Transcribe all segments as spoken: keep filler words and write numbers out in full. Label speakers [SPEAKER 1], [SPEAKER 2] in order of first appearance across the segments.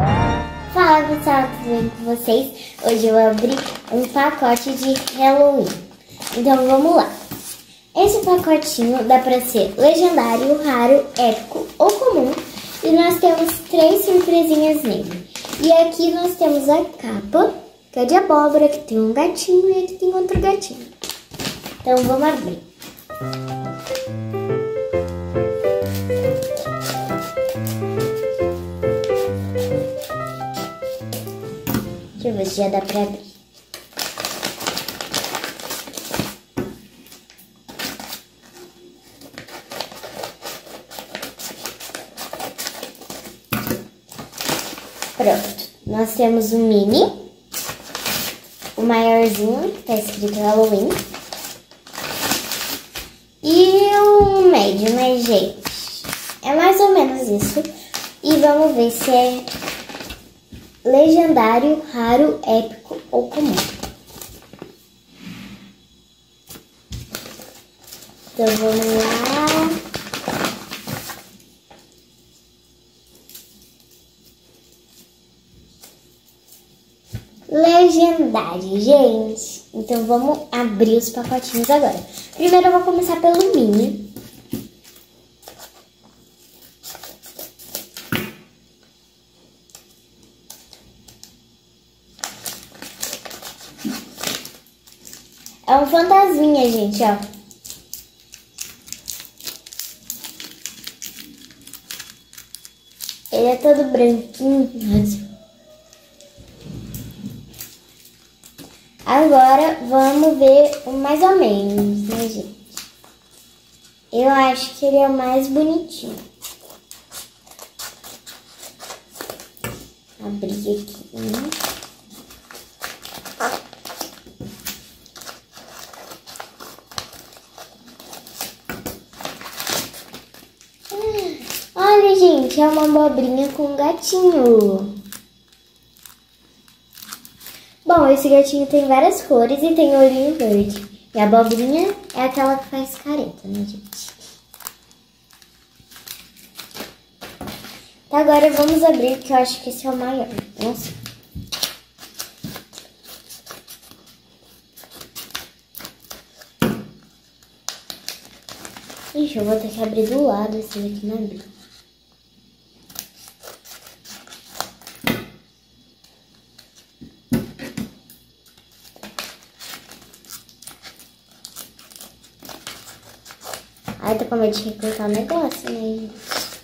[SPEAKER 1] Fala pessoal, tudo bem com vocês? Hoje eu abri um pacote de Halloween. Então vamos lá. Esse pacotinho dá pra ser legendário, raro, épico ou comum. E nós temos três surpresinhas nele. E aqui nós temos a capa, que é de abóbora, que tem um gatinho e aqui tem outro gatinho. Então vamos abrir. Deixa eu ver se já dá pra abrir. Pronto. Nós temos o mini, o maiorzinho, que tá escrito Halloween, e o médio, mas gente, é mais ou menos isso. E vamos ver se é legendário, raro, épico ou comum. Então vamos lá. Legendário, gente. Então vamos abrir os pacotinhos agora. Primeiro eu vou começar pelo mini. É um fantasminha, gente, ó. Ele é todo branquinho. Agora vamos ver o mais ou menos, né, gente? Eu acho que ele é o mais bonitinho. Abrir aqui. Hum. Olha, gente, é uma abobrinha com um gatinho. Bom, esse gatinho tem várias cores e tem olhinho verde. E a abobrinha é aquela que faz careta, né, gente? Então agora vamos abrir, que eu acho que esse é o maior. Nossa. Ixi, eu vou ter que abrir do lado, esse daqui não abriu. Ai, tô com medo de recortar o negócio, né, gente?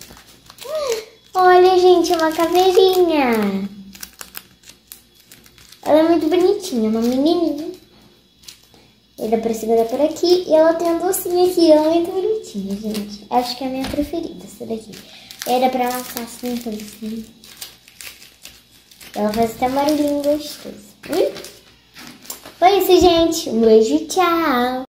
[SPEAKER 1] Olha, gente, é uma caveirinha. Ela é muito bonitinha, uma menininha. E dá pra segurar por aqui. E ela tem um docinho aqui, ela é muito bonitinha, gente. Acho que é a minha preferida, essa daqui. E aí dá pra amassar assim, tudo assim. Ela faz até um barulhinho gostoso. Hum? Foi isso, gente. Um beijo, tchau.